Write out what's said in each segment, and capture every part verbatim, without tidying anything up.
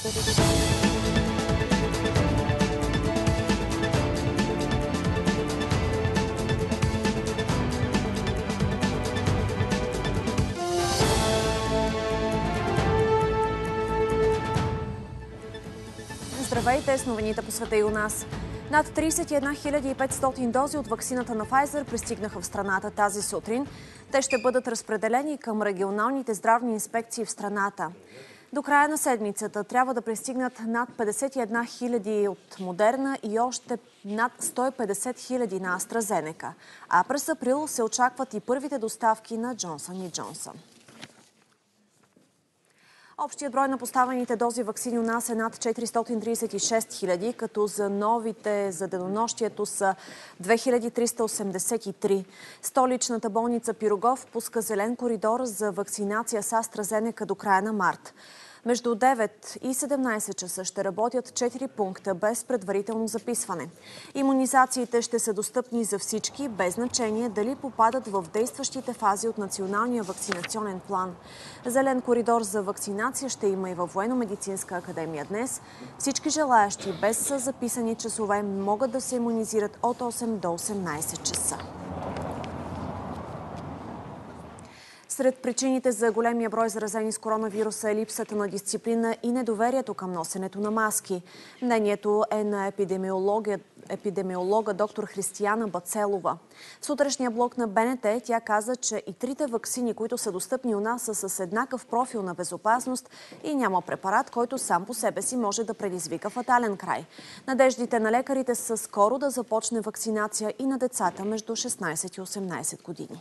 Здравейте с новините по света и у нас. Над тридесет и една хиляди и петстотин дози от ваксината на Pfizer пристигнаха в страната тази сутрин. Те ще бъдат разпределени към регионалните здравни инспекции в страната. До края на седмицата трябва да пристигнат над петдесет и една хиляди от Модерна и още над сто и петдесет хиляди на AstraZeneca. А през април се очакват и първите доставки на Johnson и Johnson. Общият брой на поставените дози ваксини у нас е над четиристотин тридесет и шест хиляди, като за новите за денонощието са две хиляди триста осемдесет и три. Столичната болница Пирогов пуска зелен коридор за вакцинация с AstraZeneca до края на март. Между девет и седемнайсет часа ще работят четири пункта без предварително записване. Имунизациите ще са достъпни за всички, без значение дали попадат в действащите фази от Националния вакцинационен план. Зелен коридор за вакцинация ще има и във Военно-медицинска академия днес. Всички желаящи без записани часове могат да се имунизират от осем до осемнайсет часа. Сред причините за големия брой заразени с коронавируса е липсата на дисциплина и недоверието към носенето на маски. Мнението е на епидемиолога, епидемиолога доктор Християна Бацелова. В сутрешния блок на БНТ тя каза, че и трите ваксини, които са достъпни у нас, са с еднакъв профил на безопасност и няма препарат, който сам по себе си може да предизвика фатален край. Надеждите на лекарите са скоро да започне вакцинация и на децата между шестнайсет и осемнайсет години.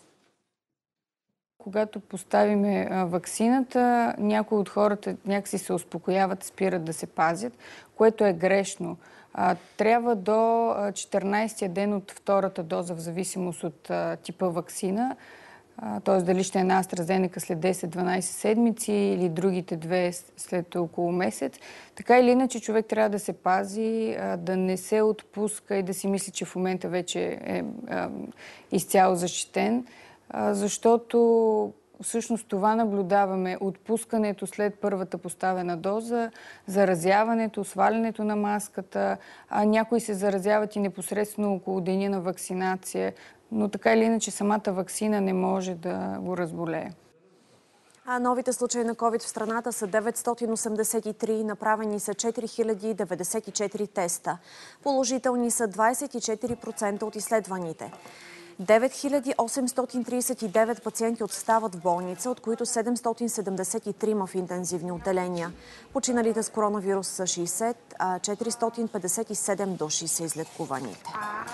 Когато поставиме ваксината, някои от хората някакси се успокояват, спират да се пазят, което е грешно. Трябва до четиринайсетия ден от втората доза, в зависимост от типа ваксина, т.е. дали ще е на AstraZeneca след десет-дванайсет седмици или другите две след около месец. Така или иначе човек трябва да се пази, да не се отпуска и да си мисли, че в момента вече е изцяло защитен. Защото всъщност това наблюдаваме. Отпускането след първата поставена доза, заразяването, свалянето на маската. А някои се заразяват и непосредствено около деня на вакцинация, но така или иначе самата ваксина не може да го разболее. А новите случаи на ковид в страната са деветстотин осемдесет и три, направени са четири хиляди деветдесет и четири теста. Положителни са двайсет и четири процента от изследваните. девет хиляди осемстотин тридесет и девет пациенти отстават в болница, от които седемстотин седемдесет и три в интензивни отделения. Починалите с коронавирус са шейсет, а четиристотин петдесет и седем души са излекуваните.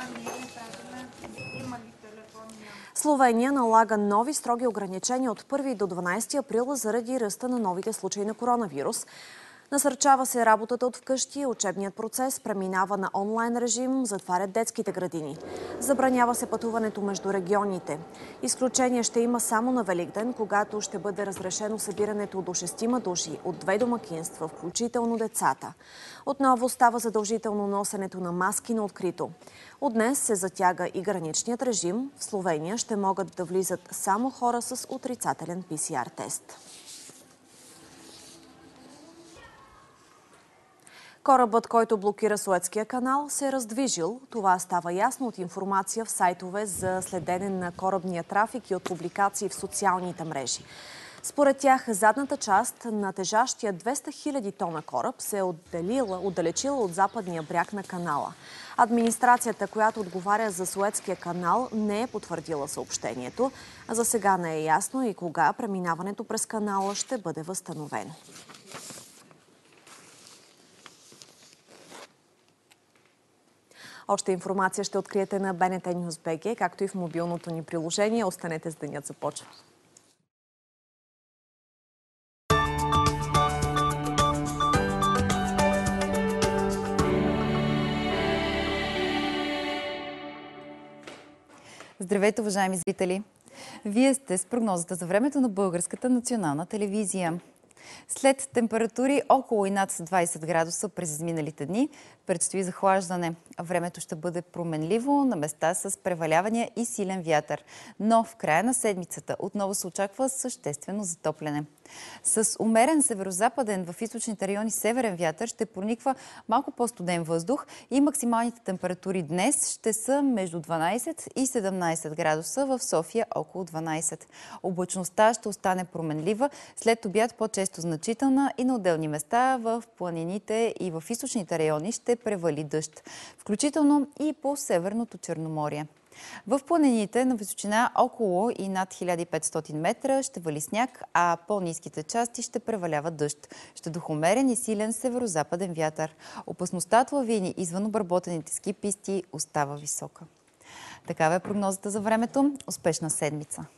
Словения налага нови строги ограничения от първи до дванайсети април заради ръста на новите случаи на коронавирус. Насърчава се работата от вкъщи, учебният процес преминава на онлайн режим, затварят детските градини. Забранява се пътуването между регионите. Изключение ще има само на Великден, когато ще бъде разрешено събирането до шестима души от две домакинства, включително децата. Отново става задължително носенето на маски на открито. От днес се затяга и граничният режим. В Словения ще могат да влизат само хора с отрицателен пи си ар тест. Корабът, който блокира Суецкия канал, се е раздвижил. Това става ясно от информация в сайтове за следене на корабния трафик и от публикации в социалните мрежи. Според тях, задната част на тежащия двеста хиляди тона кораб се е отделила, отдалечила от западния бряг на канала. Администрацията, която отговаря за Суецкия канал, не е потвърдила съобщението. За сега не е ясно и кога преминаването през канала ще бъде възстановено. Още информация ще откриете на БНТ Нюз БГ, както и в мобилното ни приложение. Останете с Денят започва. Здравейте, уважаеми зрители! Вие сте с прогнозата за времето на Българската национална телевизия. След температури около и над двайсет градуса през изминалите дни, предстои захлаждане. Времето ще бъде променливо, на места с превалявания и силен вятър. Но в края на седмицата отново се очаква съществено затопляне. С умерен северо-западен, в източните райони северен вятър ще прониква малко по-студен въздух и максималните температури днес ще са между дванадесет и седемнадесет градуса, в София около дванадесет. Облачността ще остане променлива, след обяд по-често значителна и на отделни места в планините и в източните райони ще превали дъжд, включително и по Северното Черноморие. В планините на височина около и над хиляда и петстотин метра ще вали сняг, а по-ниските части ще превалява дъжд. Ще духа умерен и силен северо-западен вятър. Опасността от лавини извън обработените ски писти остава висока. Такава е прогнозата за времето. Успешна седмица!